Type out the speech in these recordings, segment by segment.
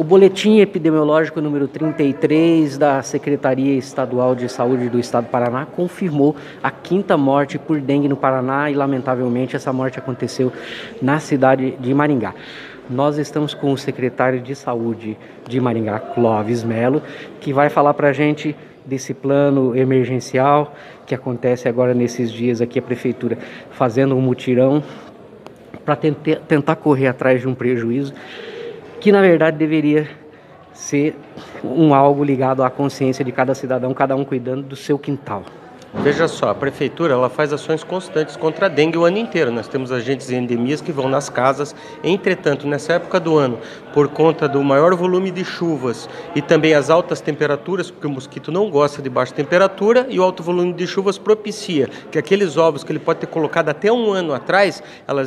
boletim epidemiológico número 33 da Secretaria Estadual de Saúde do Estado do Paraná confirmou a 5ª morte por dengue no Paraná e, lamentavelmente, essa morte aconteceu na cidade de Maringá. Nós estamos com o secretário de Saúde de Maringá, Clóvis Melo, que vai falar para a gente desse plano emergencial que acontece agora nesses dias aqui, a Prefeitura fazendo um mutirão para tentar correr atrás de um prejuízo que na verdade deveria ser algo ligado à consciência de cada cidadão, cada um cuidando do seu quintal. Veja só, a Prefeitura ela faz ações constantes contra a dengue o ano inteiro. Nós temos agentes em endemias que vão nas casas. Entretanto, nessa época do ano, por conta do maior volume de chuvas e também as altas temperaturas, porque o mosquito não gosta de baixa temperatura e o alto volume de chuvas propicia que aqueles ovos que ele pode ter colocado até um ano atrás,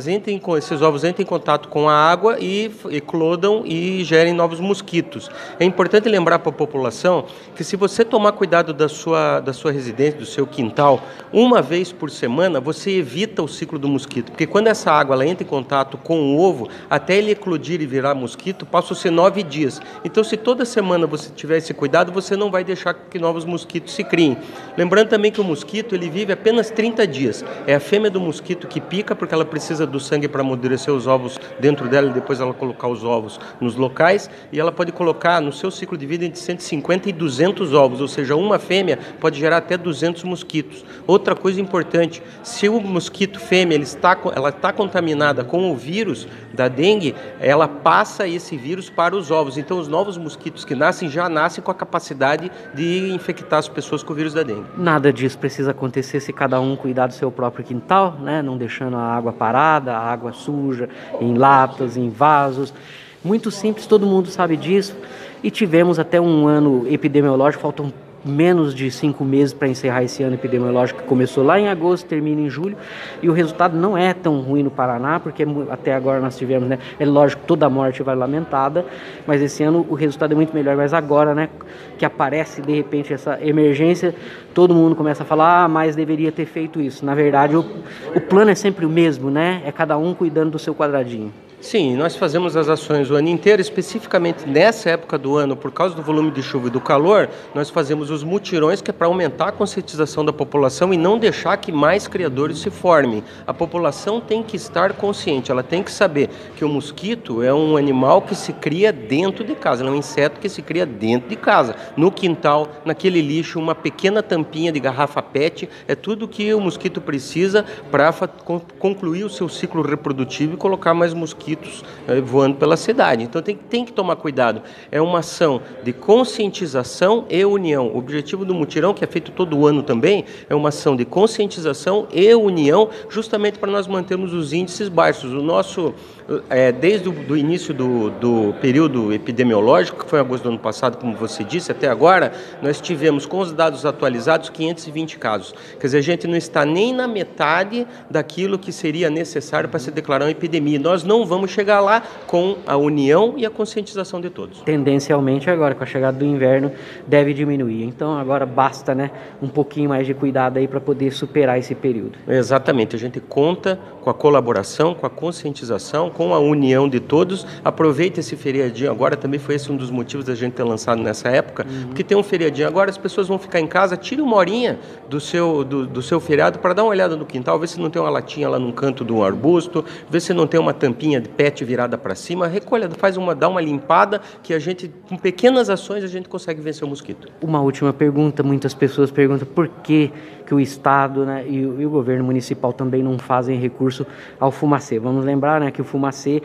esses ovos entrem em contato com a água e eclodam e gerem novos mosquitos. É importante lembrar para a população que se você tomar cuidado da sua residência, do seu quintal, uma vez por semana, você evita o ciclo do mosquito, porque quando essa água ela entra em contato com o ovo, até ele eclodir e virar mosquito, passam-se 9 dias. Então, se toda semana você tiver esse cuidado, você não vai deixar que novos mosquitos se criem. Lembrando também que o mosquito, ele vive apenas 30 dias. É a fêmea do mosquito que pica, porque ela precisa do sangue para amadurecer os ovos dentro dela e depois ela colocar os ovos nos locais, e ela pode colocar no seu ciclo de vida entre 150 e 200 ovos, ou seja, uma fêmea pode gerar até 200 mosquitos. Outra coisa importante, se o mosquito fêmea ela está contaminada com o vírus da dengue, ela passa esse vírus para os ovos. Então, os novos mosquitos que nascem já nascem com a capacidade de infectar as pessoas com o vírus da dengue. Nada disso precisa acontecer se cada um cuidar do seu próprio quintal, né? Não deixando a água parada, a água suja, em latas, em vasos. Muito simples, todo mundo sabe disso. E tivemos até um ano epidemiológico, faltam menos de 5 meses para encerrar esse ano epidemiológico que começou lá em agosto, termina em julho, e o resultado não é tão ruim no Paraná, porque até agora nós tivemos, né, é lógico, toda morte vai lamentada, mas esse ano o resultado é muito melhor, mas agora, né, que aparece de repente essa emergência, todo mundo começa a falar, mas deveria ter feito isso. Na verdade, o plano é sempre o mesmo, né, é cada um cuidando do seu quadradinho. Sim, nós fazemos as ações o ano inteiro, especificamente nessa época do ano, por causa do volume de chuva e do calor, nós fazemos os mutirões, que é para aumentar a conscientização da população e não deixar que mais criadores se formem. A população tem que estar consciente, ela tem que saber que o mosquito é um animal que se cria dentro de casa, ele é um inseto que se cria dentro de casa, no quintal, naquele lixo, uma pequena tampinha de garrafa PET, é tudo que o mosquito precisa para concluir o seu ciclo reprodutivo e colocar mais mosquitos voando pela cidade. Então tem que tomar cuidado. É uma ação de conscientização e união. O objetivo do mutirão, que é feito todo ano também, é uma ação de conscientização e união, justamente para nós mantermos os índices baixos. O nosso, desde o início do período epidemiológico, que foi em agosto do ano passado, como você disse, até agora, nós tivemos, com os dados atualizados, 520 casos. Quer dizer, a gente não está nem na metade daquilo que seria necessário para se declarar uma epidemia. Nós não vamos chegar lá com a união e a conscientização de todos. Tendencialmente agora, com a chegada do inverno, deve diminuir. Então agora basta, né, um pouquinho mais de cuidado aí para poder superar esse período. Exatamente, a gente conta com a colaboração, com a conscientização, com a união de todos. Aproveita esse feriadinho agora, também foi esse um dos motivos da gente ter lançado nessa época, porque tem um feriadinho agora, as pessoas vão ficar em casa, tire uma horinha do seu feriado para dar uma olhada no quintal, ver se não tem uma latinha lá num canto de um arbusto, ver se não tem uma tampinha de PET virada para cima, recolha, dá uma limpada, que a gente, com pequenas ações, a gente consegue vencer o mosquito. Uma última pergunta, muitas pessoas perguntam por que o Estado, né, e o governo municipal também não fazem recurso ao fumacê. Vamos lembrar, né, que o fumacê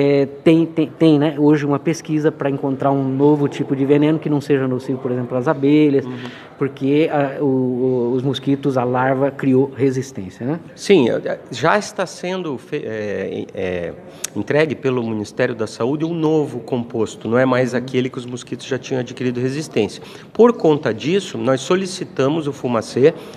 tem, né, hoje uma pesquisa para encontrar um novo tipo de veneno que não seja nocivo, por exemplo, às abelhas, porque os mosquitos, a larva criou resistência, né? Sim, já está sendo entregue pelo Ministério da Saúde um novo composto, não é mais aquele que os mosquitos já tinham adquirido resistência. Por conta disso, nós solicitamos o fumacê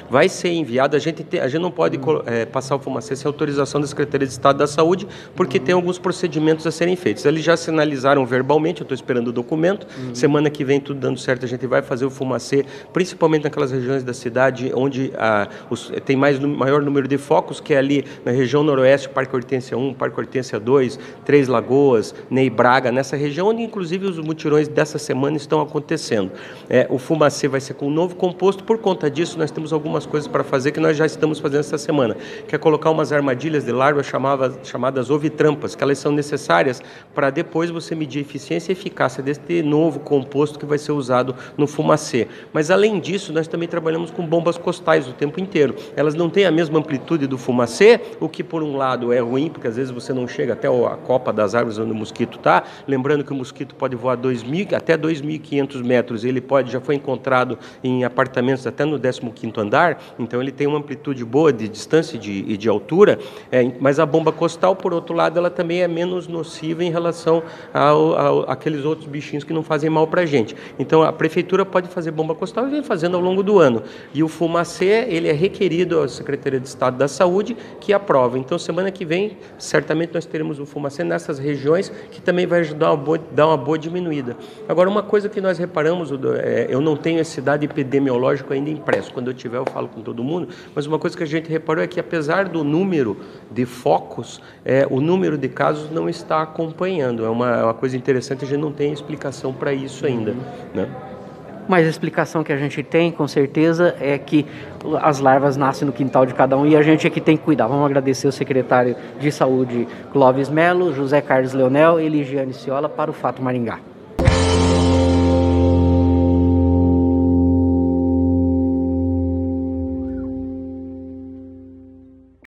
vai ser enviado. A gente não pode passar o fumacê sem autorização da Secretaria de Estado da Saúde, porque tem alguns procedimentos a serem feitos. Eles já sinalizaram verbalmente, eu estou esperando o documento. Semana que vem, tudo dando certo, a gente vai fazer o fumacê, principalmente naquelas regiões da cidade onde tem maior número de focos, que é ali na região noroeste, Parque Hortência 1, Parque Hortência 2, Três Lagoas, Ney Braga, nessa região onde inclusive os mutirões dessa semana estão acontecendo. O fumacê vai ser com um novo composto. Por conta disso, nós temos algumas coisas para fazer que nós já estamos fazendo essa semana, que é colocar umas armadilhas de larva chamadas ovitrampas, que elas são necessárias para depois você medir a eficiência e eficácia deste novo composto que vai ser usado no fumacê. Mas além disso, nós também trabalhamos com bombas costais o tempo inteiro. Elas não têm a mesma amplitude do fumacê, o que por um lado é ruim, porque às vezes você não chega até a copa das árvores onde o mosquito está. Lembrando que o mosquito pode voar até 2.500 metros, ele já foi encontrado em apartamentos até no 15º andar, então ele tem uma amplitude boa de distância e de altura, mas a bomba costal, por outro lado, ela também é menos nociva em relação àqueles outros bichinhos que não fazem mal para a gente. Então a prefeitura pode fazer bomba costal e vem fazendo ao longo do ano. E o fumacê, ele é requerido à Secretaria de Estado da Saúde, que aprova. Então semana que vem, certamente nós teremos o fumacê nessas regiões, que também vai ajudar a dar uma boa diminuída. Agora, uma coisa que nós reparamos, eu não tenho esse dado epidemiológico ainda impresso, quando eu tiver eu falo com todo mundo, mas uma coisa que a gente reparou é que apesar do número de focos, o número de casos não está acompanhando. É uma coisa interessante, a gente não tem explicação para isso ainda, né? Mas a explicação que a gente tem, com certeza, é que as larvas nascem no quintal de cada um e a gente é que tem que cuidar. Vamos agradecer o secretário de Saúde, Clóvis Melo, José Carlos Leonel e Ligiane Ciola para o Fato Maringá.